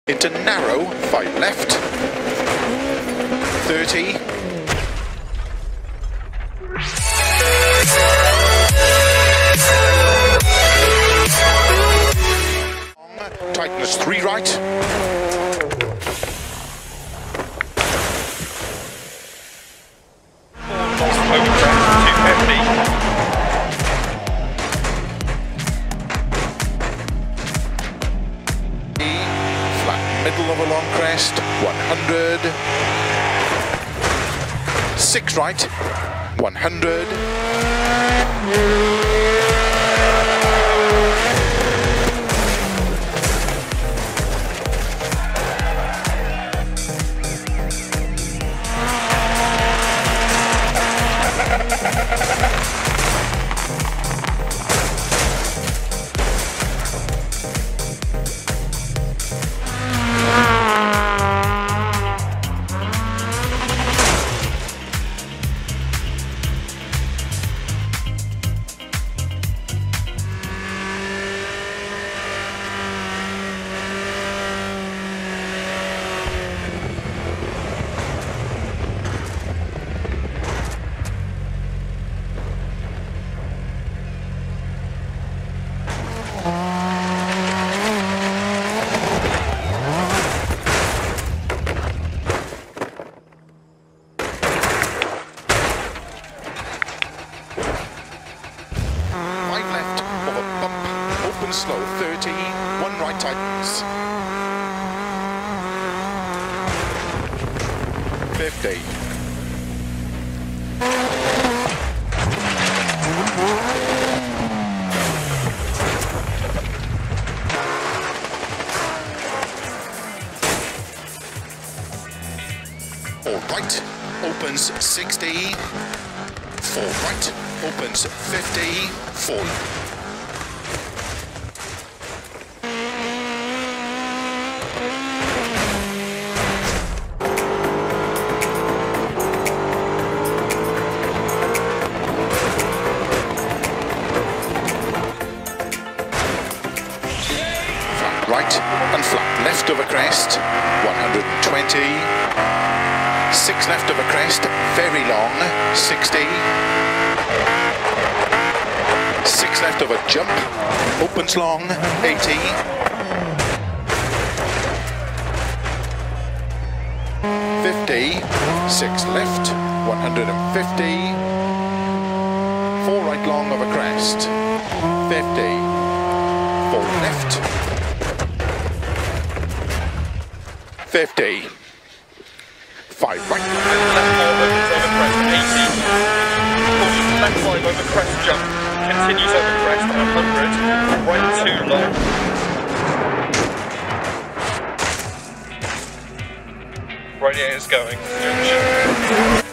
Into narrow, 5 left, 30, tightness 3 right, over crest 250. middle of a long crest, 100, 6 right, 100, slow, 30, 1 right tightens, 50, all right, opens 60, 4 right, opens 50, 4. Right and flat left of a crest, 120, 6 left of a crest, very long, 60, 6 left of a jump, opens long, 80, 50, 6 left, 150, 4 right long of a crest, 50, 4 left, 50, 5 right. Left 4 opens over crest 80. Caution, left 5 over crest jump. Continues over crest 100. Right 2 long. Radiator's going. Junction.